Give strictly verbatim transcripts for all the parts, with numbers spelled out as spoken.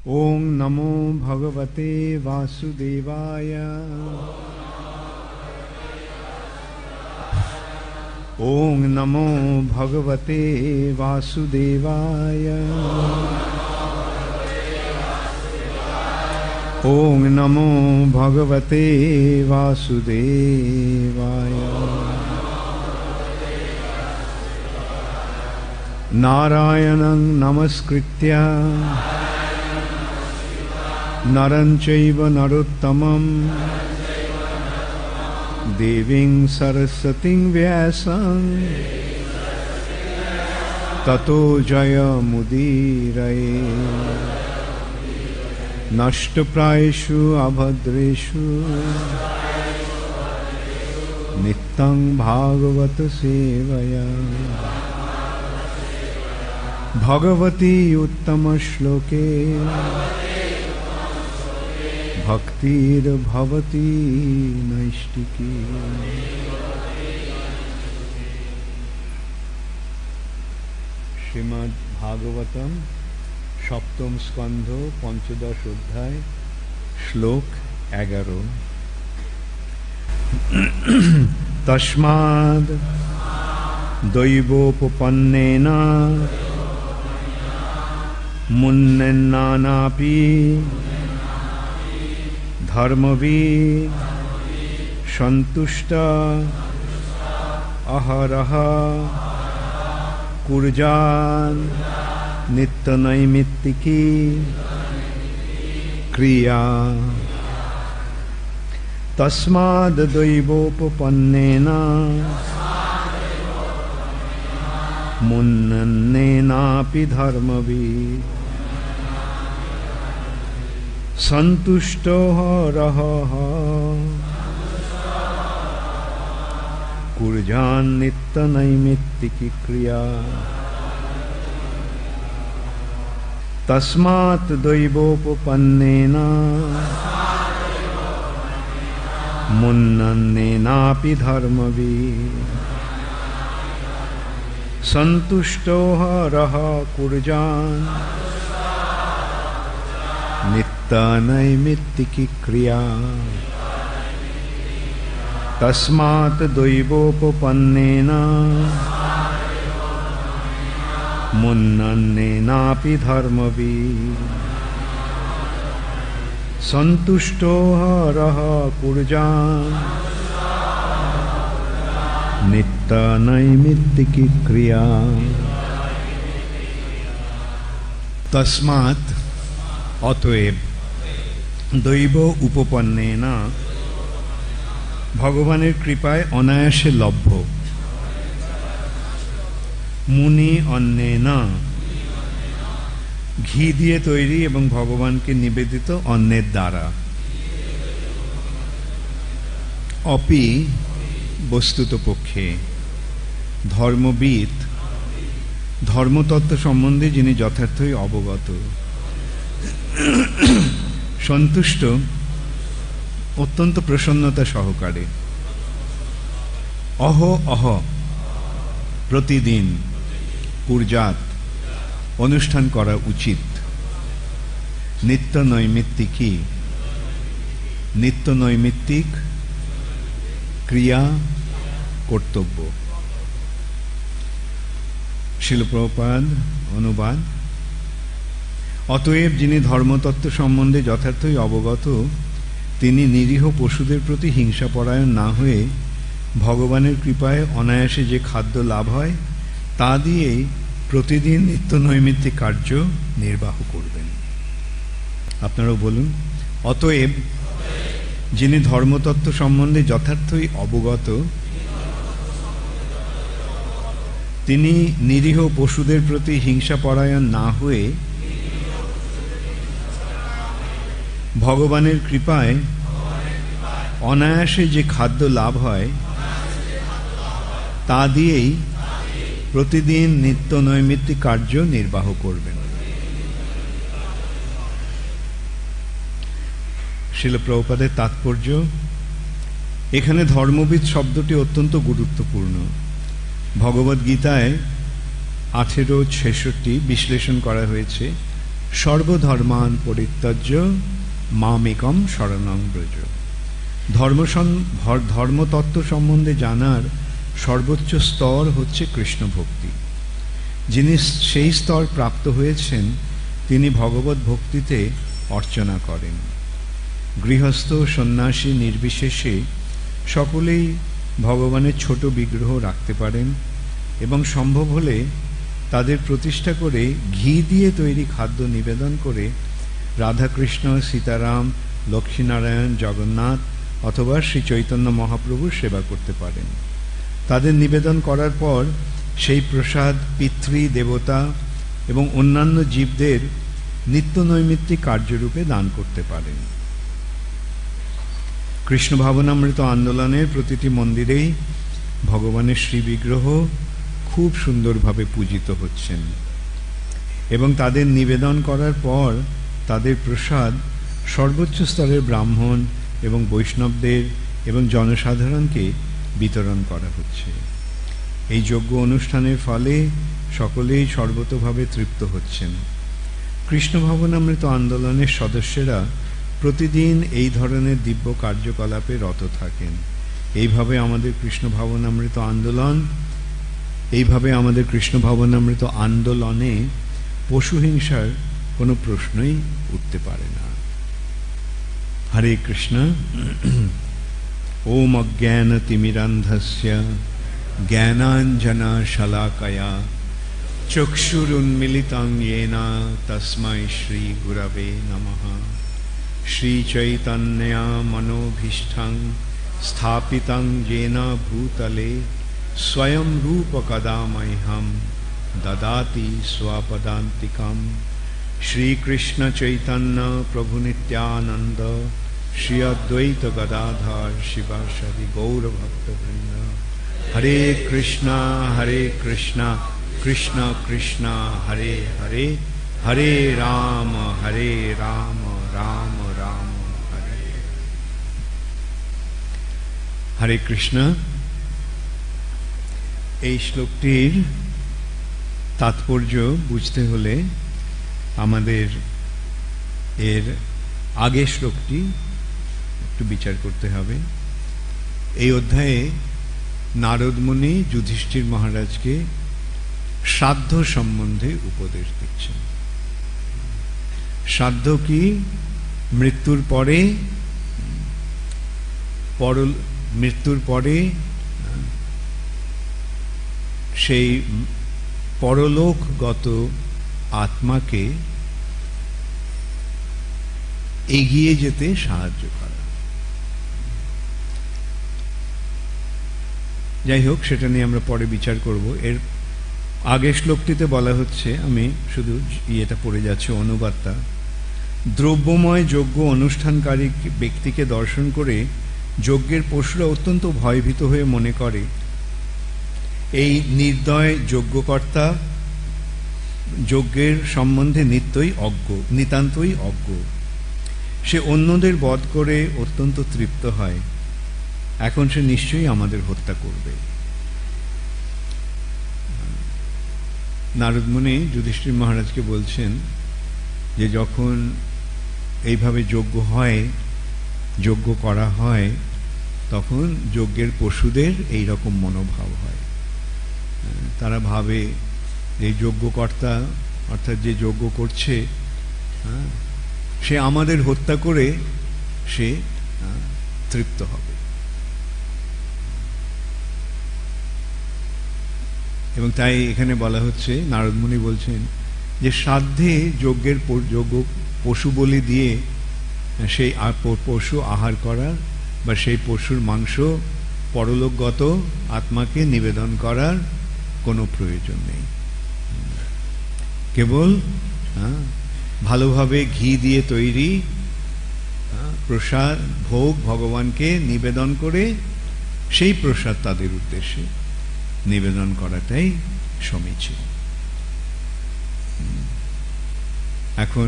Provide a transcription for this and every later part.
ओम नमो भगवते वासुदेवाय। ओम नमो भगवते वासुदेवाय। ओम नमो भगवते वासुदेवाय। नारायणं नमस्कृत्य नरं चैव नरोत्तमं देवीं सरस्वतीं व्यासं ततो जयमुदीरये। नष्टप्रायेषु अभद्रेषु नित्यं भागवत सेवया। भगवती उत्तम श्लोके भक्तिर्भवती नैष्टिकी। श्रीमद् भागवतम सप्तम स्कंध पंचदश अध्याय श्लोक एगारो। तस्माद् दैवोपपन्नेन मुन्नेन्नानापि धर्मविद् सन्तुष्ट अहरह कुर्यान् नित्यनैमित्तिकी क्रिया। तस्माद् दैवोपपन्नेन मुन्नेनापि धर्मविद् सन्तुष्टो हरः कुर्यान् नित्यनैमित्तिकी क्रिया। तस्मात् दैवोपपन्नेन मुन्नेनापि धर्मविद् सन्तुष्टो हरः कुर्यान् नित्यनैमित्तिकी क्रिया। तस्मात् दैवोपपन्नेन मुन्नेनापि धर्मविद् सन्तुष्टो हरः कुर्यान् नित्यनैमित्तिकी क्रिया। तस्मात् अतएव दैव उपपन्नेन भगवानेर कृपाय अनायासे लभ्य मुनि अन्नेन घी दिए तैरी एवं भगवान के निवेदित अन्नेर द्वारा अपि वस्तुतपक्षे धर्मविद धर्मतत्व सम्बन्धे जिनि यथार्थई अवगत सन्तुष्ट अत्यंत प्रसन्नता सहकारे अह अह प्रतिदिन पूजात अनुष्ठान करा उचित नित्य नैमित्तिकी नित्य नैमित्तिक क्रिया कर्तव्य। शिल प्रभुपाद अनुवाद। अतएव जिनि धर्मतत्व सम्बन्धे यथार्थई अवगत तिनि निरीह पशुदेर प्रति हिंसापरायण ना हुए भगवानेर कृपाय अनायासे जे खाद्य लाभ हय ता दिएई प्रतिदिन नित्य नैमित्तिक कार्य निर्वाह करबेन। आपनाराও बोलुन अतएव जिनि धर्मतत्व सम्बन्धे यथार्थई अवगत तिनि निरीह पशुदेर प्रति हिंसापरायण ना हुए भगवानेर कृपाय अनायासे जे खाद्य लाभ हय ता दिएई प्रतिदिन नित्य नैमित्तिक कार्य निर्वाह करबेन। श्रील प्रभुपादेर तात्पर्य एखाने धर्मविद शब्दटी अत्यंत गुरुत्वपूर्ण। भगवद्गीताय आठेरो छेषट्टी विश्लेषण करा हयेछे সর্বধর্মান পরিত্যজ্য মামেকম শরণং ব্রজ। ধর্ম ধর্মতত্ত্ব সম্বন্ধে জানার সর্বোচ্চ স্তর হচ্ছে কৃষ্ণ ভক্তি। যিনি সেই স্তর প্রাপ্ত হয়েছেন তিনি ভগবত ভক্তিতে অর্চনা করেন। গৃহস্থ সন্ন্যাসী নির্বিশেষে সকলেই ভগবানের ছোট বিগ্রহ রাখতে পারেন এবং সম্ভব হলে তাদের প্রতিষ্ঠা করে ঘি দিয়ে তৈরি খাদ্য নিবেদন করে রাধাকৃষ্ণ, সীতারাম, লক্ষ্মীনারায়ণ, জগন্নাথ অথবা শ্রী চৈতন্য মহাপ্রভুর সেবা করতে পারেন। তাদের নিবেদন করার পর সেই প্রসাদ পিতৃ দেবতা এবং অন্যান্য জীবদের নিত্য নৈমিত্তিক কার্যরূপে দান করতে পারেন। কৃষ্ণ ভাবনামৃত আন্দোলনের প্রতিটি মন্দিরেই ভগবানের শ্রী বিগ্রহ খুব সুন্দরভাবে পূজিত হচ্ছেন এবং তাদের নিবেদন করার পর তাদের প্রসাদ সর্বোচ্চ স্তরের ব্রাহ্মণ এবং বৈষ্ণবদের এবং জনসাধারণকে বিতরণ করা হচ্ছে। এই যজ্ঞ অনুষ্ঠানের ফলে সকলেই সর্বতোভাবে তৃপ্ত হচ্ছেন। কৃষ্ণ ভাবনামৃত আন্দোলনের সদস্যরা প্রতিদিন এই ধরনের দিব্য কার্যকলাপে রত থাকেন। এইভাবে আমাদের কৃষ্ণ ভাবনামৃত আন্দোলন এইভাবে আমাদের কৃষ্ণ ভাবনামৃত আন্দোলনে পশু হিংসার কোনো প্রশ্নই উঠতে পারে না। হরে কৃষ্ণ। ওম অজ্ঞান তিমিরান্ধস্য জ্ঞানাঞ্জনা শলাকয়া চক্ষুরুন্মিলিতং येन তস্मै শ্রী গুরবে নমঃ। শ্রী চৈতন্য মনোভীষ্টং স্থাপিতং येन ভূতলে स्वयं रूप कदा मह्यं ददाति स्वपदान्तिकं। श्री कृष्ण चैतन्य प्रभु नित्यानंद श्री अद्वैत गदाधर शिवासादि गौर भक्तवृंद। हरे कृष्णा हरे कृष्णा कृष्णा कृष्णा हरे हरे, हरे राम हरे राम राम राम हरे। हरे कृष्ण। এই শ্লোকটির তাৎপর্য বুঝতে হলে আমাদের এর আগের শ্লোকটি একটু বিচার করতে হবে। এই অধ্যায়ে নারদ মুনি যুধিষ্ঠির মহারাজকে শ্রাদ্ধ সম্বন্ধে উপদেশ দিচ্ছেন। শ্রাদ্ধ কি? মৃত্যুর পরে পর মৃত্যুর পরে সেই পরলোকগত আত্মাকে এগিয়ে যেতে সাহায্য করা। যাই হোক, সেটা নিয়ে আমরা পরে বিচার করব। এর আগের শ্লোকটিতে বলা হচ্ছে, আমি শুধু ইয়েটা পড়ে যাচ্ছে অনুবাদটা। দ্রব্যময় যজ্ঞ অনুষ্ঠানকারী ব্যক্তিকে দর্শন করে যজ্ঞের পশুরা অত্যন্ত ভয়ভীত হয়ে মনে করে এই নির্দয় যজ্ঞকর্তা যজ্ঞের সম্বন্ধে নিত্যই অজ্ঞ, নিতান্তই অজ্ঞ। সে অন্যদের বধ করে অত্যন্ত তৃপ্ত হয়। এখন সে নিশ্চয়ই আমাদের হত্যা করবে। নারদ মুনি যুধিষ্ঠির মহারাজকে বলছেন যে যখন এইভাবে যজ্ঞ হয়, যজ্ঞ করা হয়, তখন যজ্ঞের পশুদের এই রকম মনোভাব হয়। তারা ভাবে যে যজ্ঞকর্তা অর্থাৎ যে যজ্ঞ করছে সে আমাদের হত্যা করে সে তৃপ্ত হবে। এবং তাই এখানে বলা হচ্ছে, নারদ মুনি বলছেন যে শ্রাদ্ধে যজ্ঞের যজ্ঞ পশু বলি দিয়ে সেই পশু আহার করার বা সেই পশুর মাংস পরলোকগত আত্মাকে নিবেদন করার কোনো প্রয়োজন নেই। কেবল ভালোভাবে ঘি দিয়ে তৈরি প্রসাদ ভোগ ভগবানকে নিবেদন করে সেই প্রসাদ তাদের উদ্দেশ্যে নিবেদন করাটাই সমীচীন। এখন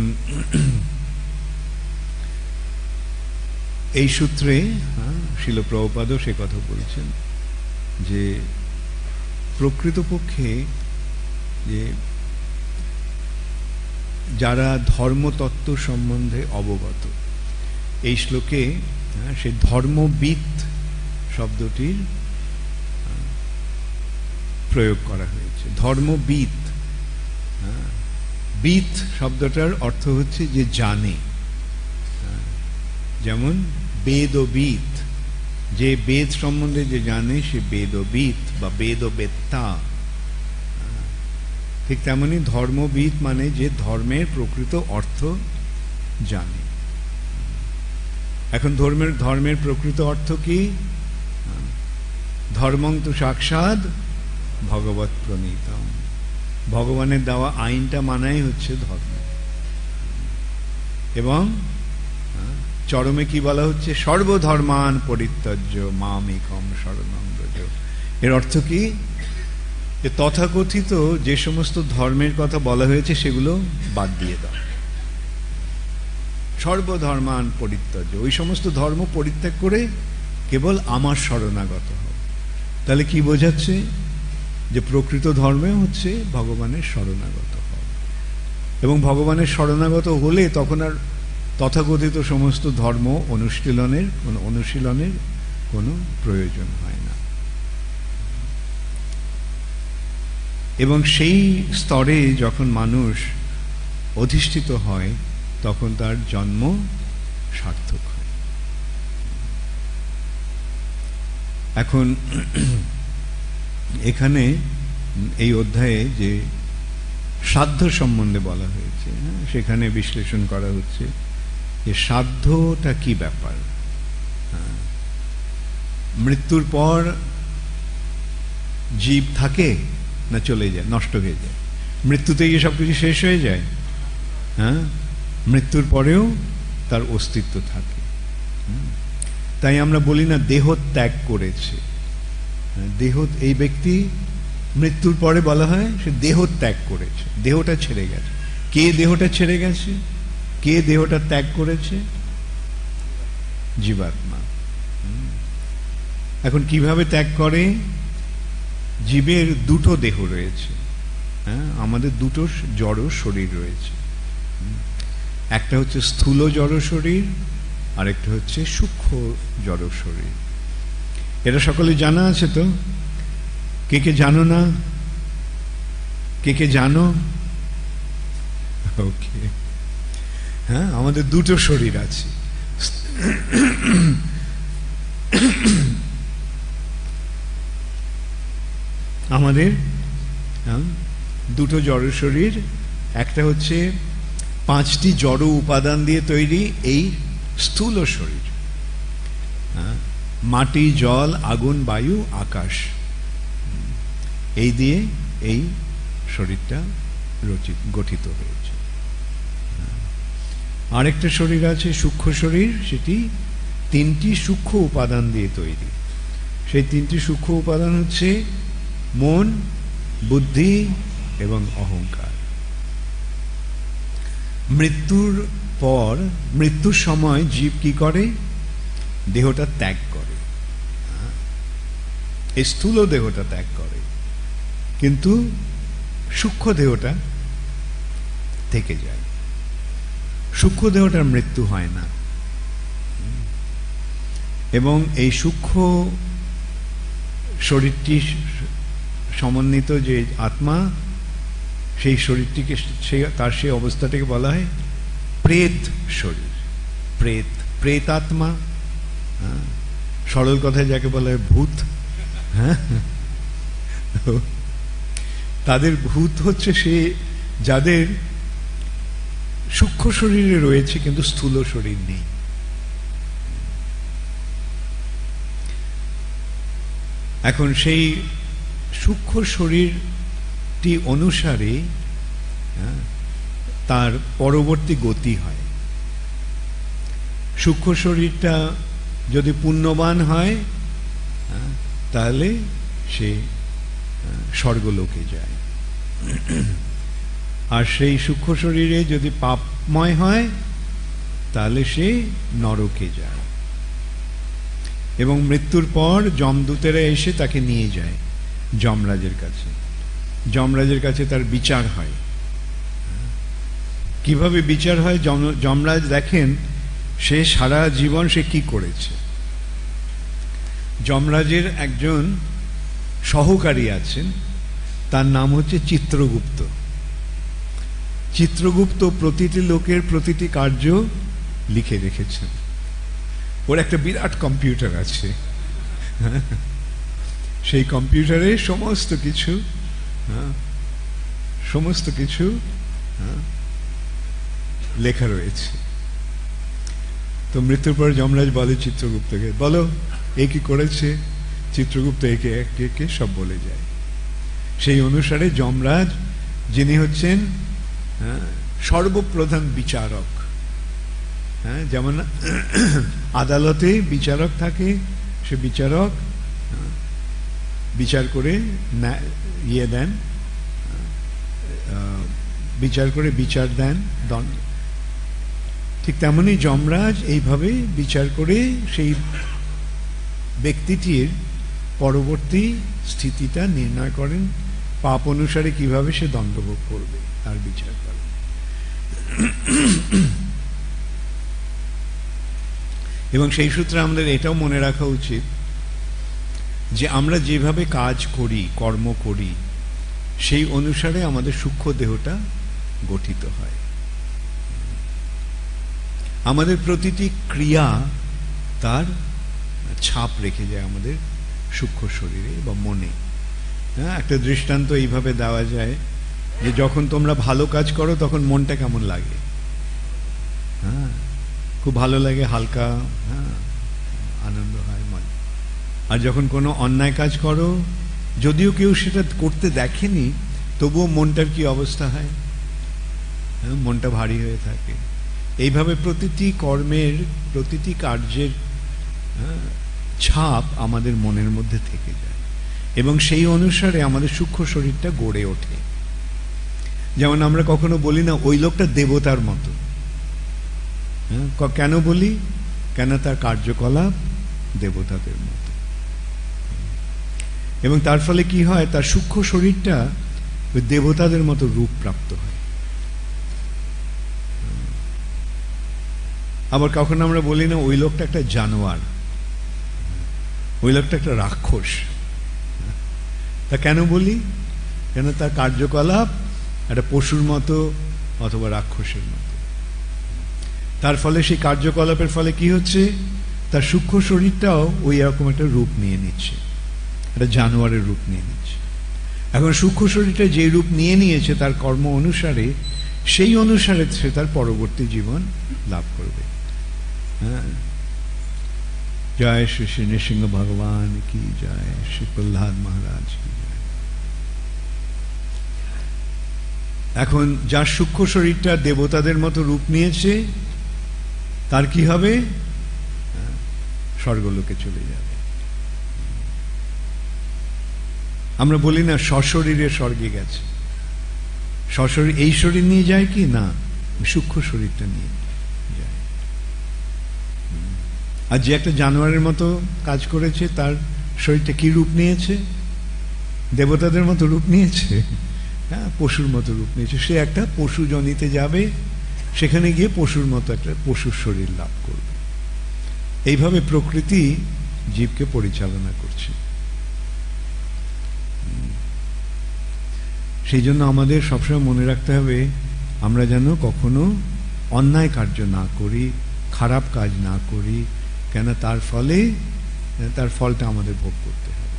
এই সূত্রে শিল প্রভুপাদও সে কথা বলছেন যে প্রকৃতপক্ষে যে যারা ধর্মতত্ত্ব সম্বন্ধে অবগত। এই শ্লোকে সেই ধর্মবিদ শব্দটির প্রয়োগ করা হয়েছে। ধর্মবিদ, বিদ শব্দটার অর্থ হচ্ছে যে জানে, যেমন বেদবিদ, যে বেদ সম্বন্ধে যে জানে সে বেদবিদ বা বেদবেত্তা। ঠিক তেমনি ধর্মবিদ মানে যে ধর্মের প্রকৃত অর্থ জানে। এখন ধর্মের ধর্মের প্রকৃত অর্থ কি? ধর্মং তু সাক্ষাৎ ভগবৎ প্রণীতম, ভগবানের দেওয়া আইনটা মানাই হচ্ছে ধর্ম। এবং চরমে কি বলা হচ্ছে? সর্বধর্মান পরিত্যজ্য মাম একম শরণং ব্রজ। এর অর্থ কি? যে তথাকথিত যে সমস্ত ধর্মের কথা বলা হয়েছে সেগুলো বাদ দিয়ে দাও। সর্বধর্মান পরিত্যজ্য, ওই সমস্ত ধর্ম পরিত্যাগ করে কেবল আমার শরণাগত হও। তাহলে কি বোঝাচ্ছে? যে প্রকৃত ধর্মে হচ্ছে ভগবানের শরণাগত হও, এবং ভগবানের শরণাগত হলে তখন আর তথাকথিত সমস্ত ধর্ম অনুশীলনের কোনো অনুশীলনের কোনো প্রয়োজন হয় না। এবং সেই স্তরে যখন মানুষ অধিষ্ঠিত হয় তখন তার জন্ম সার্থক হয়। এখন এখানে এই অধ্যায়ে যে সাধ্য সম্বন্ধে বলা হয়েছে, সেখানে বিশ্লেষণ করা হচ্ছে যে সাধ্যটা কি ব্যাপার। মৃত্যুর পর জীব থাকে না চলে যায়, নষ্ট হয়ে যায়? মৃত্যুতে গিয়ে সব কিছু শেষ হয়ে যায়? হ্যাঁ, মৃত্যুর পরেও তার অস্তিত্ব থাকে। তাই আমরা বলি না দেহ ত্যাগ করেছে। দেহ, এই ব্যক্তি মৃত্যুর পরে বলা হয় সে দেহ ত্যাগ করেছে, দেহটা ছেড়ে গেছে। কে দেহটা ছেড়ে গেছে? কে দেহটা ত্যাগ করেছে? জীবাত্মা। এখন কিভাবে ত্যাগ করে? জীবের দুটো দেহ রয়েছে, হ্যাঁ, আমাদের দুটো জড় শরীর রয়েছে। একটা হচ্ছে স্থূল জড় শরীর, আর একটা হচ্ছে সূক্ষ্ম জড় শরীর। এটা সকলে জানা আছে তো? কে কে জানো না? কে কে জানো? ওকে, হ্যাঁ, আমাদের দুটো শরীর আছে। আমাদের দুটো জড় শরীর, একটা হচ্ছে পাঁচটি জড় উপাদান দিয়ে তৈরি এই স্থূল শরীর, মাটি, জল, আগুন, বায়ু, আকাশ, এই দিয়ে এই শরীরটা রচিত গঠিত হয়েছে। আরেকটা শরীর আছে সূক্ষ্ম শরীর, সেটি তিনটি সূক্ষ্ম উপাদান দিয়ে তৈরি। সেই তিনটি সূক্ষ্ম উপাদান হচ্ছে মন, বুদ্ধি এবং অহংকার। মৃত্যুর পর, মৃত্যুর সময় জীব কি করে? দেহটা ত্যাগ করে, এই স্থূল দেহটা ত্যাগ করে, কিন্তু সূক্ষ্ম দেহটা থেকে যায়। সূক্ষ্ম দেহটার মৃত্যু হয় না, এবং এই সূক্ষ্ম শরীরটি সমন্বিত যে আত্মা, সেই শরীরটিকে, সেই তার সেই অবস্থাটাকে বলা হয় প্রেত শরীর, প্রেত, প্রেতাত্মা। সরল কথায় যাকে বলা হয় ভূত। হ্যাঁ, তাদের ভূত হচ্ছে সে যাদের সূক্ষ্ম শরীরে রয়েছে কিন্তু স্থূল শরীর নেই। এখন সেই সূক্ষ্ম শরীরটি অনুসারে তার পরবর্তী গতি হয়। সূক্ষ্ম শরীরটা যদি পুণ্যবান হয় তাহলে সে স্বর্গলোকে যায়, আর সেই সূক্ষ্ম শরীরে যদি পাপময় হয় তাহলে সে নরকে যায়। এবং মৃত্যুর পর যমদূতেরা এসে তাকে নিয়ে যায় যমরাজের কাছে। যমরাজের কাছে তার বিচার হয়, কিভাবে বিচার হয় যমরাজ দেখেন সে সারা জীবন সে কি করেছে। যমরাজের একজন সহকারী আছেন, তার নাম হচ্ছে চিত্রগুপ্ত। চিত্রগুপ্ত প্রতিটি লোকের প্রতিটি কার্য লিখে রেখেছেন। ওর একটা বিরাট কম্পিউটার আছে, সেই কম্পিউটারে সমস্ত কিছু সমস্ত কিছু লেখা রয়েছে। তো মৃত্যুর পর যমরাজ বলে চিত্রগুপ্তকে, বলো এ কি করেছে। চিত্রগুপ্ত একে একে একে সব বলে যায়। সেই অনুসারে যমরাজ, যিনি হচ্ছেন সর্বপ্রধান বিচারক, হ্যাঁ, যেমন আদালতে বিচারক থাকে, সে বিচারক বিচার করে ইয়ে দেন, বিচার করে বিচার দেন দণ্ড। ঠিক তেমনি যমরাজ এইভাবে বিচার করে সেই ব্যক্তিটির পরবর্তী স্থিতিটা নির্ণয় করেন, পাপ অনুসারে কিভাবে সে দণ্ডভোগ করবে তার বিচার করেন। এবং সেই সূত্রে আমাদের এটাও মনে রাখা উচিত যে আমরা যেভাবে কাজ করি, কর্ম করি, সেই অনুসারে আমাদের সূক্ষ্ম দেহটা গঠিত হয়। আমাদের প্রতিটি ক্রিয়া তার ছাপ রেখে যায় আমাদের সূক্ষ্ম শরীরে বা মনে। হ্যাঁ, একটা দৃষ্টান্ত এইভাবে দেওয়া যায় যে যখন তোমরা ভালো কাজ করো তখন মনটা কেমন লাগে? হ্যাঁ, খুব ভালো লাগে, হালকা, হ্যাঁ, আনন্দ হয় মন। আর যখন কোনো অন্যায় কাজ করো, যদিও কেউ সেটা করতে দেখেনি, তবুও মনটার কি অবস্থা হয়? হ্যাঁ, মনটা ভারী হয়ে থাকে। এইভাবে প্রতিটি কর্মের, প্রতিটি কার্যের ছাপ আমাদের মনের মধ্যে থেকে যায় এবং সেই অনুসারে আমাদের সূক্ষ্ম শরীরটা গড়ে ওঠে। যেমন আমরা কখনো বলি না ওই লোকটা দেবতার মতো। হ্যাঁ, কেন বলি? কেন তার কার্যকলাপ দেবতাদের মতো। এবং তার ফলে কি হয়, তার সূক্ষ্ম শরীরটা ওই দেবতাদের মতো রূপ প্রাপ্ত হয়। আবার কখনো আমরা বলি না ওই লোকটা একটা জানোয়ার, ওই লোকটা একটা রাক্ষস। তা কেন বলি? কেন তার কার্যকলাপ একটা পশুর মতো অথবা রাক্ষসের মতো। তার ফলে সেই কার্যকলাপের ফলে কি হচ্ছে, তার সূক্ষ্ম শরীরটাও ওই রকম একটা রূপ নিয়ে নিচ্ছে, একটা জানোয়ারের রূপ নিয়ে নিচ্ছে। এখন সূক্ষ্ম শরীরটা যে রূপ নিয়ে নিয়েছে তার কর্ম অনুসারে, সেই অনুসারে সে তার পরবর্তী জীবন লাভ করবে। হ্যাঁ, জয় শ্রী শ্রী নৃসিংহ ভগবান কি জয়, শ্রী প্রহ্লাদ মহারাজ কি জয়। এখন যার সূক্ষ্ম শরীরটা দেবতাদের মতো রূপ নিয়েছে তার কি হবে? স্বর্গলোকে চলে যাবে। আমরা বলি না সশরীরে স্বর্গে গেছে। সশরীর এই শরীর নিয়ে যায় কি না, সূক্ষ্ম শরীরটা নিয়ে যায়। আর যে একটা জানোয়ারের মতো কাজ করেছে তার শরীরটা কি রূপ নিয়েছে? দেবতাদের মতো রূপ নিয়েছে, হ্যাঁ, পশুর মতো রূপ নিয়েছে। সে একটা পশু জনিতে যাবে, সেখানে গিয়ে পশুর মতো একটা পশুর শরীর লাভ করবে। এইভাবে প্রকৃতি জীবকে পরিচালনা করছে। সেই জন্য আমাদের সবসময় মনে রাখতে হবে আমরা যেন কখনো অন্যায় কার্য না করি, খারাপ কাজ না করি, কেন তার ফলে তার ফলটা আমাদের ভোগ করতে হবে।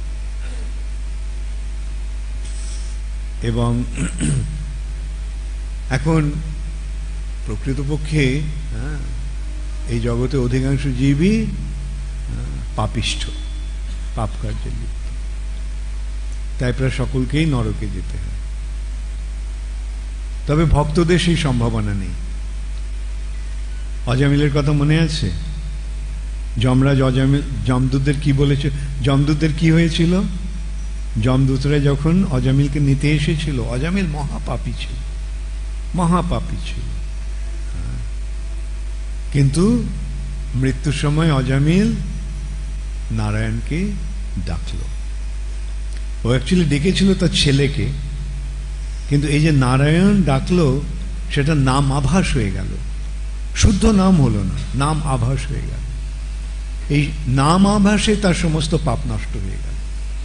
এবং এখন প্রকৃতপক্ষে এই জগতে অধিকাংশ জীবই পাপিষ্ঠ, পাপ কার্যে লিপ্ত, তাই প্রায় সকলকেই নরকে যেতে হয়। তবে ভক্তদের সেই সম্ভাবনা নেই। অজামিলের কথা মনে আছে? যমরাজ অজামিল যমদূতদের কি বলেছে? যমদূতদের কি হয়েছিল? যমদূতরা যখন অজামিলকে নিতে এসেছিল, অজামিল মহাপাপী ছিল, মহাপাপী ছিল, কিন্তু মৃত্যুর সময় অজামিল নারায়ণকে ডাকল। ও অ্যাকচুয়ালি ডেকেছিল তার ছেলেকে, কিন্তু এই যে নারায়ণ ডাকলো সেটা নাম আভাস হয়ে গেল, শুদ্ধ নাম হলো না, নাম আভাস হয়ে গেল। এই নাম আভাসে তার সমস্ত পাপ নষ্ট হয়ে গেল।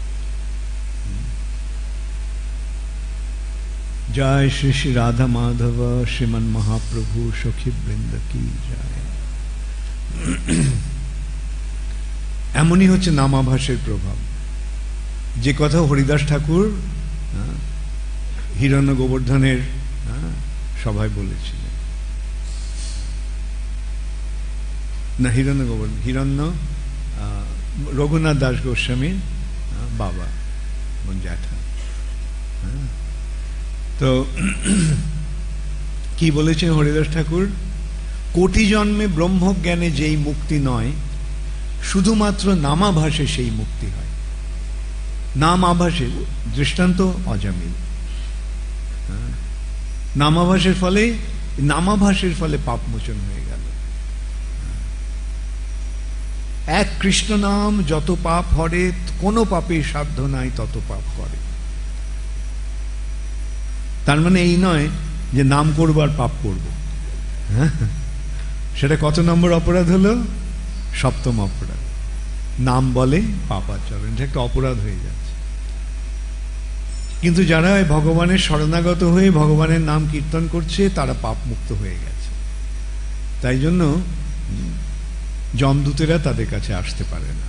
জয় শ্রী শ্রী রাধা মাধব শ্রীমান মহাপ্রভু সখী বৃন্দ কি জয়। এমনই হচ্ছে নামাভাসের প্রভাব। যে কথা হরিদাস ঠাকুর হিরণ্য গোবর্ধনের সভায় বলেছিলেন, না হিরণ্য গোবর্ধন, হিরণ্য রঘুনাথ দাস গোস্বামীর বাবা এবং জ্যাঠা। তো কি বলেছেন হরিদাস ঠাকুর? কোটি জন্মে ব্রহ্মজ্ঞানে যেই মুক্তি নয়, শুধুমাত্র নামাভাসে সেই মুক্তি হয়। নাম আভাসে, দৃষ্টান্ত অজামিল। নামাভাসের ফলে, নামাভাসের ফলে পাপ মোচন হয়ে গেল। এক কৃষ্ণ নাম যত পাপ হরে, কোনো পাপের সাধ্য নাই তত পাপ করে। তার মানে এই নয় যে নাম করবো আর পাপ করবো, হ্যাঁ, সেটা কত নম্বর অপরাধ হলো? সপ্তম অপরাধ। নাম বলে পাপাচরণ, এটা একটা অপরাধ হয়ে যাচ্ছে। কিন্তু যারা ভগবানের শরণাগত হয়ে ভগবানের নাম কীর্তন করছে তারা পাপ মুক্ত হয়ে গেছে। তাই জন্য যমদূতেরা তাদের কাছে আসতে পারে না।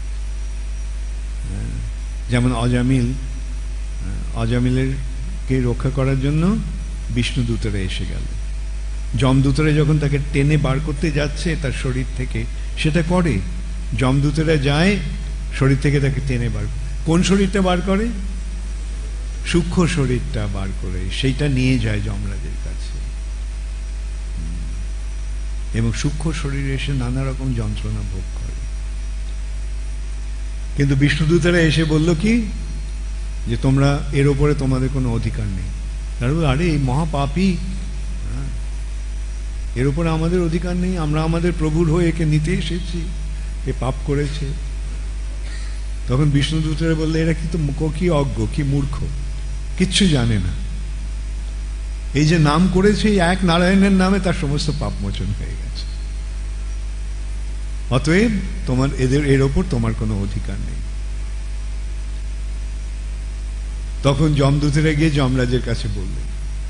যেমন অজামিল, অজামিলের কে রক্ষা করার জন্য বিষ্ণুদূতেরা এসে গেল। যমদূতেরা যখন তাকে টেনে বার করতে যাচ্ছে তার শরীর থেকে, সেটা করে যমদূতেরা যায় শরীর থেকে তাকে টেনে বার। কোন শরীরটা বার করে? সূক্ষ্ম শরীরটা বার করে সেইটা নিয়ে যায় যমরাজের কাছে, এবং সূক্ষ্ম শরীরে এসে নানা রকম যন্ত্রণা ভোগ করে। কিন্তু বিষ্ণুদূতেরা এসে বলল কি, যে তোমরা এর ওপরে তোমাদের কোনো অধিকার নেই। তার বলে, আরে এই মহাপাপী, এর উপরে আমাদের অধিকার নেই, আমরা আমাদের প্রভুর হয়ে একে নিতে এসেছি, এ পাপ করেছে। তখন বিষ্ণুদূতরা বললে, এরা কি তো কি অজ্ঞ, কি মূর্খ, কিচ্ছু জানে না। এই যে নাম করেছে এই এক নারায়ণের নামে তার সমস্ত পাপ মোচন হয়ে গেছে। অতএব তোমার এদের এর ওপর তোমার কোনো অধিকার নেই। তখন যমদূতেরা গিয়ে যমরাজের কাছে বললেন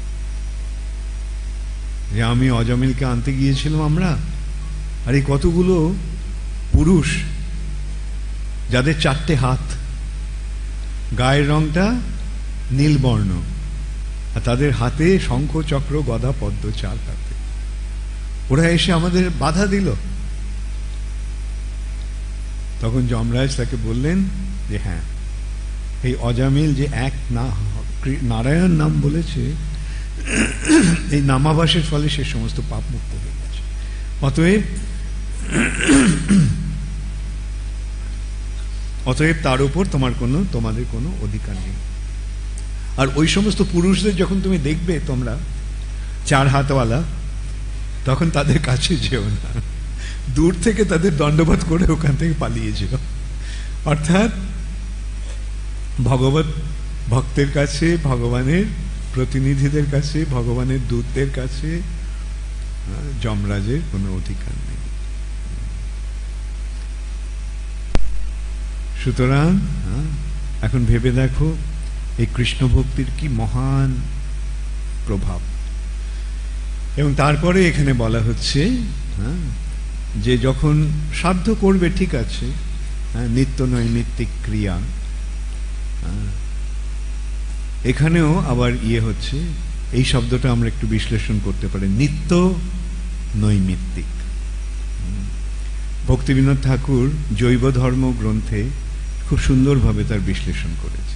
যে আমি অজামিলকে আনতে গিয়েছিলাম আমরা, আর এই কতগুলো পুরুষ যাদের চারটে হাত, গায়ের রংটা নীলবর্ণ, আর তাদের হাতে শঙ্খ চক্র গদা পদ্ম চার হাতে, ওরা এসে আমাদের বাধা দিল। তখন যমরাজ তাকে বললেন যে হ্যাঁ, এই অজামিল যে এক না নারায়ণ নাম বলেছে, এই নামাভাসের ফলে সে সমস্ত পাপ মুক্ত হয়ে গেছে। অতএব অতএব তার উপর তোমার কোনো তোমাদের কোনো অধিকার নেই। আর ওই সমস্ত পুরুষদের যখন তুমি দেখবে তোমরা চার হাতওয়ালা, তখন তাদের কাছে যেও না, দূর থেকে তাদের দণ্ডবোধ করে ওখান থেকে পালিয়ে যেও। অর্থাৎ ভগবত ভক্তের কাছে, ভগবানের প্রতিনিধিদের কাছে, ভগবানের দূতদের কাছে যমরাজের কোনো অধিকার নেই। সুতরাং এখন ভেবে দেখো এই কৃষ্ণ ভক্তির কি মহান প্রভাব। এবং তারপরে এখানে বলা হচ্ছে যে যখন সাধ্য করবে ঠিক আছে, নিত্য নৈমিত্তিক ক্রিয়া, এখানেও আবার ইয়ে হচ্ছে, এই শব্দটা আমরা একটু বিশ্লেষণ করতে পারি। নিত্য নৈমিত্তিক, ভক্তিবিনোদ ঠাকুর জৈব ধর্ম গ্রন্থে খুব সুন্দরভাবে তার বিশ্লেষণ করেছে।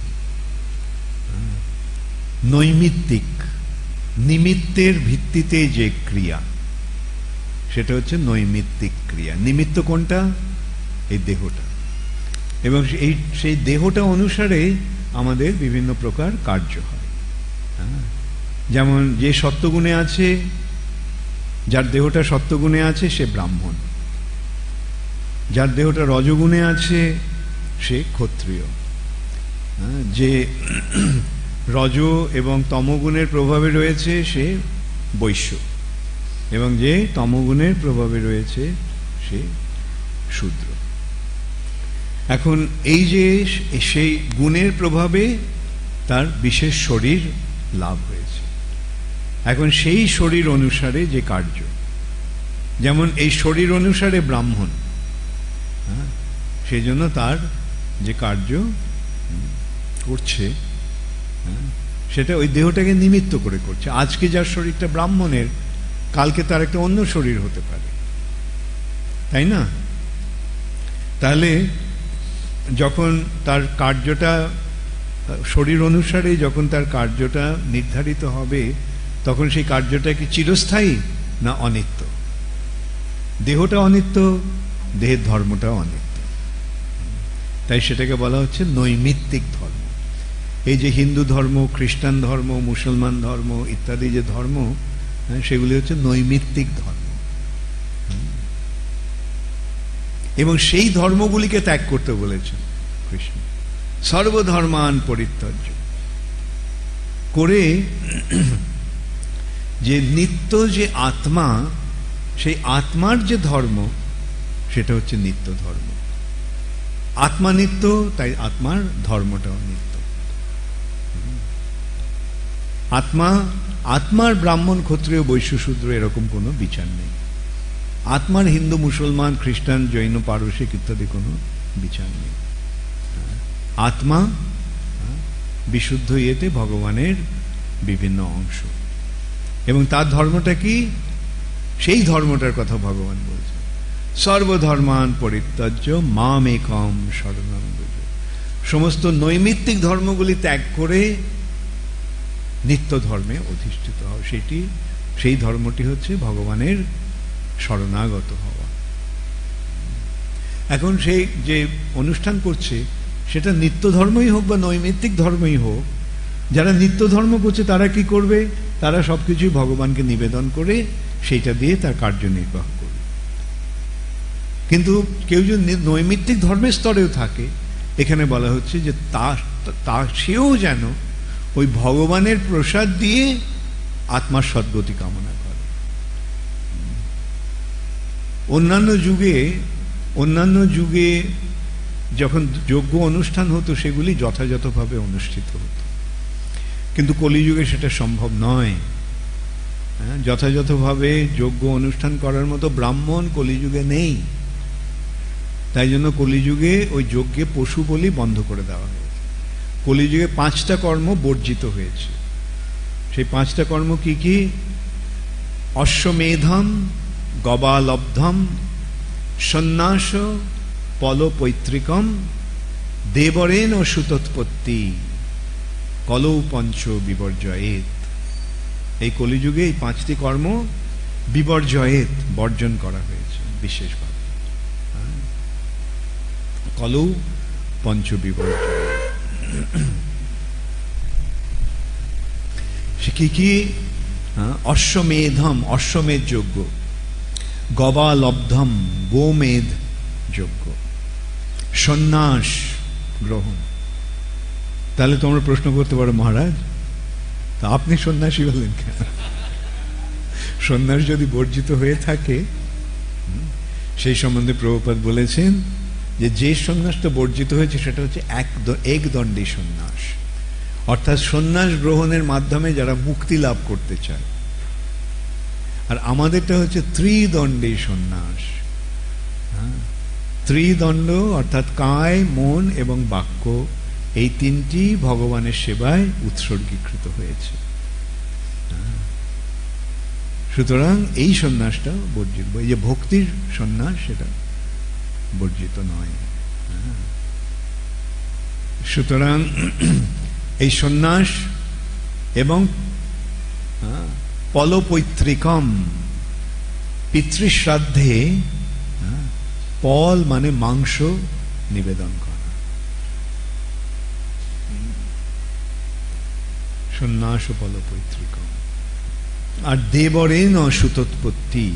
নৈমিত্তিক, নিমিত্তের ভিত্তিতে যে ক্রিয়া, সেটা হচ্ছে নৈমিত্তিক ক্রিয়া। নিমিত্ত কোনটা? এই দেহটা, এবং এই সেই দেহটা অনুসারে আমাদের বিভিন্ন প্রকার কার্য হয়। যেমন যে সত্যগুণে আছে, যার দেহটা সত্যগুণে আছে সে ব্রাহ্মণ, যার দেহটা রজগুণে আছে সে ক্ষত্রিয়, যে রজ এবং তমগুণের প্রভাবে রয়েছে সে বৈশ্য, এবং যে তমগুণের প্রভাবে রয়েছে সে শূদ্র। এখন এই যে সেই গুণের প্রভাবে তার বিশেষ শরীর লাভ হয়েছে, এখন সেই শরীর অনুসারে যে কার্য, যেমন এই শরীর অনুসারে ব্রাহ্মণ, হ্যাঁ, সেই জন্য তার যে কার্য করছে, হ্যাঁ, সেটা ওই দেহটাকে নিমিত্ত করে করছে। আজকে যার শরীরটা ব্রাহ্মণের, কালকে তার একটা অন্য শরীর হতে পারে, তাই না? তাহলে যখন তার কার্যটা শরীর অনুসারে যখন তার কার্যটা নির্ধারিত হবে, তখন সেই কার্যটা কি চিরস্থায়ী না অনিত্য? দেহটা অনিত্য, দেহের ধর্মটাও অনিত্য। তাই সেটাকে বলা হচ্ছে নৈমিত্তিক ধর্ম। এই যে হিন্দু ধর্ম, খ্রিস্টান ধর্ম, মুসলমান ধর্ম ইত্যাদি যে ধর্ম, সেগুলি হচ্ছে নৈমিত্তিক ধর্ম, এবং সেই ধর্মগুলিকে ত্যাগ করতে বলেছেন কৃষ্ণ। সর্বধর্মান পরিত্যাজ্য করে যে নিত্য যে আত্মা, সেই আত্মার যে ধর্ম, সেটা হচ্ছে নিত্য ধর্ম। আত্মা নিত্য, তাই আত্মার ধর্মটাও নিত্য। আত্মা আত্মার ব্রাহ্মণ, ক্ষত্রিয়, বৈশ্য, শূদ্র এরকম কোনো বিচার নেই। আত্মার হিন্দু, মুসলমান, খ্রিস্টান, জৈন, পারসিক ইত্যাদি কোনো বিচার নেই। আত্মা বিশুদ্ধ ইয়েতে ভগবানের বিভিন্ন অংশ, এবং তার ধর্মটা কি? সেই ধর্মটার কথা ভগবান বলছেন, সর্বধর্মান পরিত্যাজ্য মামেকম শরণং ব্রজ। সমস্ত নৈমিত্তিক ধর্মগুলি ত্যাগ করে নিত্য ধর্মে অধিষ্ঠিত হও। সেটি সেই ধর্মটি হচ্ছে ভগবানের শরণাগত হওয়া। এখন সেই যে অনুষ্ঠান করছে, সেটা নিত্য ধর্মই হোক বা নৈমিত্তিক ধর্মই হোক, যারা নিত্য ধর্ম করছে তারা কি করবে? তারা সবকিছুই ভগবানকে নিবেদন করে সেইটা দিয়ে তার কার্য নির্বাহ করবে। কিন্তু কেউ যদি নৈমিত্তিক ধর্মের স্তরেও থাকে, এখানে বলা হচ্ছে যে তা তা সেও যেন ওই ভগবানের প্রসাদ দিয়ে আত্মার সদ্গতি কামনা করে। অন্যান্য যুগে অন্যান্য যুগে যখন যজ্ঞ অনুষ্ঠান হতো, সেগুলি যথাযথভাবে অনুষ্ঠিত হতো, কিন্তু কলিযুগে সেটা সম্ভব নয়। হ্যাঁ, যথাযথভাবে যজ্ঞ অনুষ্ঠান করার মতো ব্রাহ্মণ কলিযুগে নেই। তাই জন্য কলিযুগে ওই যজ্ঞে পশু বলি বন্ধ করে দেওয়া হয়েছে। কলিযুগে পাঁচটা কর্ম বর্জিত হয়েছে। সেই পাঁচটা কর্ম কি কি? অশ্বমেধম, গবালব্ধম, সন্ন্যাস, পলপৈতৃকম, দেবরেণ সুতোৎপত্তি, কলৌ পঞ্চ বিবর্জয়েত। এই কলিযুগে এই পাঁচটি কর্ম বিবর্জয়েত, বর্জন করা হয়েছে বিশেষভাবে। কলৌ পঞ্চ বিবর্জয়েত। সে কি কি? অশ্বমেধম, অশ্বমেধ যজ্ঞ, গবালব্ধম, গোমেধ যজ্ঞ, সন্ন্যাস গ্রহণ। তাহলে তোমরা প্রশ্ন করতে পারো, মহারাজ তা আপনি সন্ন্যাসী হলেন কেন? সন্ন্যাস যদি বর্জিত হয়ে থাকে, সেই সম্বন্ধে প্রভুপাদ বলেছেন যে যে সন্ন্যাসটা বর্জিত হয়েছে সেটা হচ্ছে এক একদণ্ডী সন্ন্যাস, অর্থাৎ সন্ন্যাস গ্রহণের মাধ্যমে যারা মুক্তি লাভ করতে চায়। আর আমাদেরটা হচ্ছে ত্রিদণ্ডী সন্ন্যাস। হ্যাঁ, ত্রিদণ্ড অর্থাৎ কায়, মন এবং বাক্য, এই তিনটি ভগবানের সেবায় উৎসর্গীকৃত হয়েছে। সুতরাং এই সন্ন্যাসটা বর্জিত। এই যে ভক্তির সন্ন্যাস, সেটা বর্জিত নয়। সুতরাং এই সন্ন্যাস এবং পলপৈতৃকম, পিতৃশ্রাদ্ধে পল মানে মাংস নিবেদন করা, সন্ন্যাস ও পলপৈতৃকম। আর দেবরেণ সুতোৎপত্তি,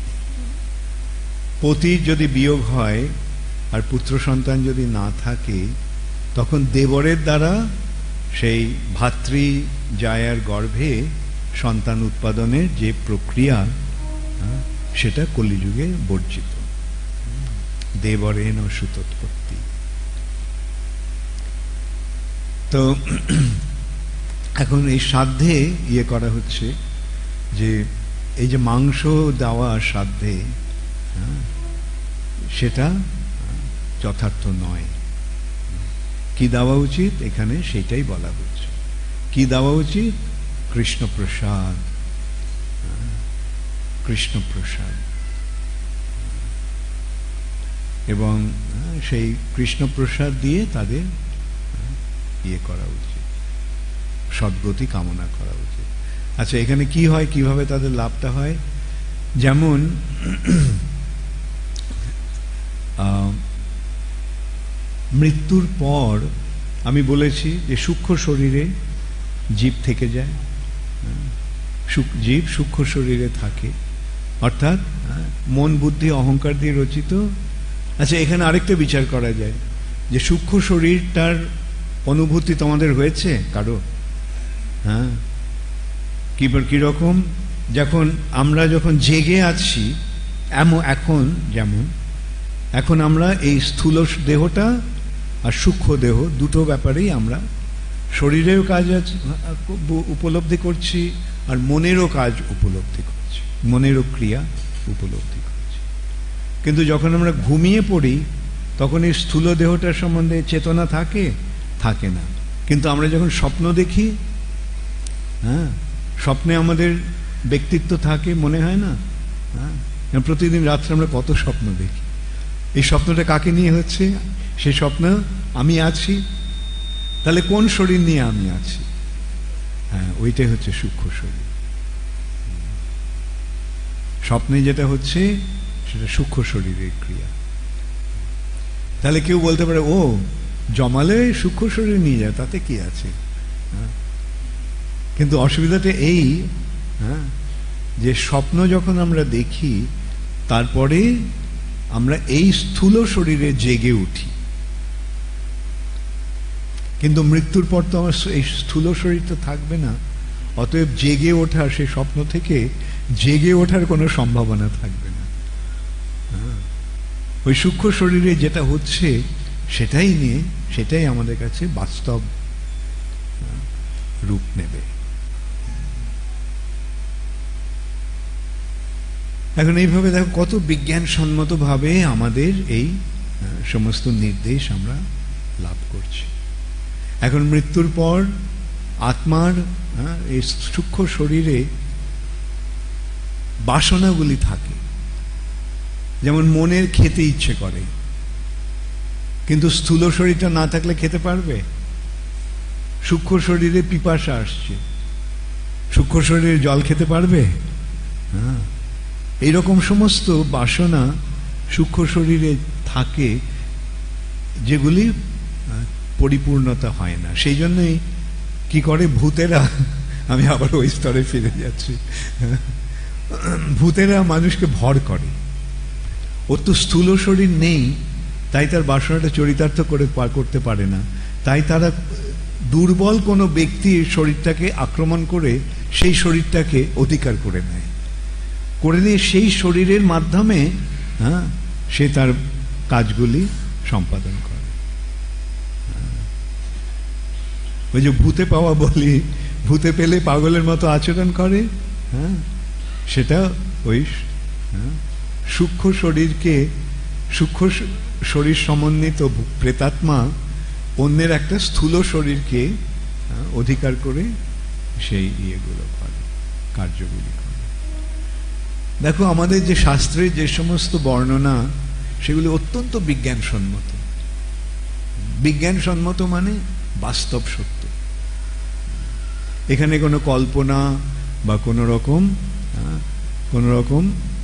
পতির যদি বিয়োগ হয় আর পুত্র সন্তান যদি না থাকে, তখন দেবরের দ্বারা সেই ভাতৃ জায়ার গর্ভে সন্তান উৎপাদনের যে প্রক্রিয়া সেটা কলিযুগে বর্জিত। দেবরেণ সুতোৎপত্তি। তো এখন এই শ্রাদ্ধে ইয়ে করা হচ্ছে যে এই যে মাংস দেওয়া শ্রাদ্ধে সেটা যথার্থ নয়। কি দেওয়া উচিত এখানে সেটাই বলা হচ্ছে। কি দেওয়া উচিত? কৃষ্ণ প্রসাদ, কৃষ্ণ প্রসাদ। এবং সেই কৃষ্ণ প্রসাদ দিয়ে তাদের ইয়ে করা উচিত, সদ্গতি কামনা করা উচিত। আচ্ছা, এখানে কি হয়, কিভাবে তাদের লাভটা হয়? যেমন মৃত্যুর পর আমি বলেছি যে সূক্ষ্ম শরীরে জীব থেকে যায়, জীব সূক্ষ্ম শরীরে থাকে, অর্থাৎ মন বুদ্ধি অহংকার দিয়ে রচিত। আচ্ছা, এখানে আরেকটা বিচার করা যায় যে সূক্ষ্ম শরীরটার অনুভূতি তোমাদের হয়েছে কারো? হ্যাঁ, কি কিরকম? যখন আমরা যখন জেগে আছি এমন, এখন যেমন এখন আমরা এই স্থূল দেহটা আর সূক্ষ্ম দেহ দুটো ব্যাপারেই আমরা শরীরেও কাজ উপলব্ধি করছি আর মনেরও কাজ উপলব্ধি করছি, মনেরও ক্রিয়া উপলব্ধি করছি। কিন্তু যখন আমরা ঘুমিয়ে পড়ি তখন এই স্থূল দেহটার সম্বন্ধে চেতনা থাকে থাকে না। কিন্তু আমরা যখন স্বপ্ন দেখি, হ্যাঁ, স্বপ্নে আমাদের ব্যক্তিত্ব থাকে, মনে হয় না? হ্যাঁ, প্রতিদিন রাত্রে আমরা কত স্বপ্ন দেখি। এই স্বপ্নটা কাকে নিয়ে হচ্ছে? সেই স্বপ্ন আমি আছি। তাহলে কোন শরীর নিয়ে আমি আছি? হ্যাঁ, ওইটাই হচ্ছে সূক্ষ্ম শরীর। স্বপ্নে যেটা হচ্ছে সেটা সূক্ষ্ম শরীরের ক্রিয়া। তাহলে কেউ বলতে পারে, ও জমালে সূক্ষ্ম শরীর নিয়ে যায়, তাতে কি আছে? কিন্তু অসুবিধাটা এই, হ্যাঁ, যে স্বপ্ন যখন আমরা দেখি তারপরে আমরা এই স্থূল শরীরে জেগে উঠি, কিন্তু মৃত্যুর পর তো আমার এই স্থূল শরীর তো থাকবে না। অতএব জেগে ওঠা, সেই স্বপ্ন থেকে জেগে ওঠার কোনো সম্ভাবনা থাকবে না। ওই সূক্ষ্ম শরীরে যেটা হচ্ছে সেটাই নিয়ে, সেটাই আমাদের কাছে বাস্তব রূপ নেবে। এখন এইভাবে দেখো কত বিজ্ঞানসম্মতভাবে আমাদের এই সমস্ত নির্দেশ আমরা লাভ করছি। এখন মৃত্যুর পর আত্মার এই সূক্ষ্ম শরীরে বাসনাগুলি থাকে। যেমন মনের খেতে ইচ্ছে করে, কিন্তু স্থূল শরীরটা না থাকলে খেতে পারবে? সূক্ষ্ম শরীরে পিপাসা আসছে, সূক্ষ্ম শরীরে জল খেতে পারবে? হ্যাঁ, এইরকম সমস্ত বাসনা সূক্ষ্ম শরীরে থাকে যেগুলি পরিপূর্ণতা হয় না। সেই জন্যই কি করে ভূতেরা, আমি আবার ওই স্তরে ফিরে যাচ্ছি, ভূতেরা মানুষকে ভর করে। ওর তো স্থূল শরীর নেই, তাই তার বাসনাটা চরিতার্থ করে পার করতে পারে না। তাই তারা দুর্বল কোনো ব্যক্তির শরীরটাকে আক্রমণ করে সেই শরীরটাকে অধিকার করে নেয়, করে নিয়ে সেই শরীরের মাধ্যমে, হ্যাঁ, সে তার কাজগুলি সম্পাদন করে। ওই যে ভূতে পাওয়া বলি, ভূতে পেলে পাগলের মতো আচরণ করে, হ্যাঁ, সেটা ওই সূক্ষ্ম শরীরকে, সূক্ষ্ম শরীর সমন্বিত প্রেতাত্মা অন্যের একটা স্থূল শরীরকে অধিকার করে সেই ইয়েগুলো করে, কার্যগুলি করে। দেখো আমাদের যে শাস্ত্রের যে সমস্ত বর্ণনা সেগুলি অত্যন্ত বিজ্ঞানসম্মত। বিজ্ঞানসম্মত মানে বাস্তব সত্য। এখানে কোনো কল্পনা বা কোনো রকম কোনো রকম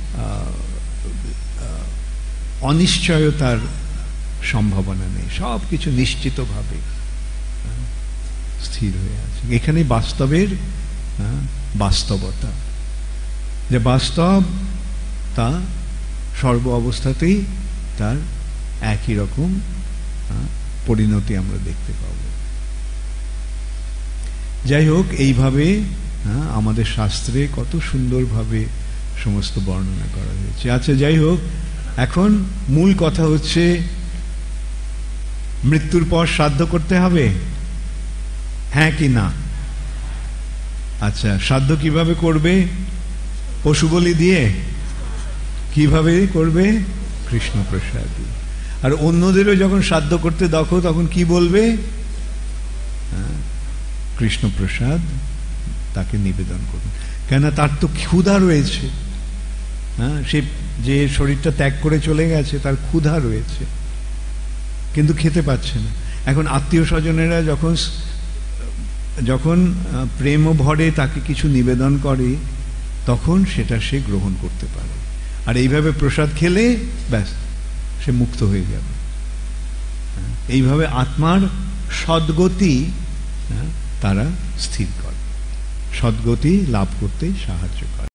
অনিশ্চয়তার সম্ভাবনা নেই। সব কিছু নিশ্চিতভাবে স্থির হয়ে আছে। এখানে বাস্তবের বাস্তবতা, যে বাস্তব তা সর্ব অবস্থাতেই তার একই রকম পরিণতি আমরা দেখতে পাব। যাই হোক, এইভাবে হ্যাঁ, আমাদের শাস্ত্রে কত সুন্দরভাবে সমস্ত বর্ণনা করা হয়েছে। আচ্ছা, যাই হোক, এখন মূল কথা হচ্ছে মৃত্যুর পর শ্রাদ্ধ করতে হবে, হ্যাঁ কি না? আচ্ছা, শ্রাদ্ধ কিভাবে করবে? পশু বলি দিয়ে। কিভাবে করবে? কৃষ্ণ প্রসাদ দিয়ে। আর অন্যদেরও যখন শ্রাদ্ধ করতে দেখো তখন কি বলবে? কৃষ্ণ প্রসাদ তাকে নিবেদন করুন, কেন তার তো ক্ষুধা রয়েছে। হ্যাঁ, সে যে শরীরটা ত্যাগ করে চলে গেছে তার ক্ষুধা রয়েছে, কিন্তু খেতে পাচ্ছে না। এখন আত্মীয় স্বজনেরা যখন যখন প্রেম ভরে তাকে কিছু নিবেদন করে তখন সেটা সে গ্রহণ করতে পারে। আর এইভাবে প্রসাদ খেলে ব্যাস সে মুক্ত হয়ে যাবে। এইভাবে আত্মার সদ্গতি তারা স্থির করে, সদ্গতি লাভ করতে সাহায্য করে।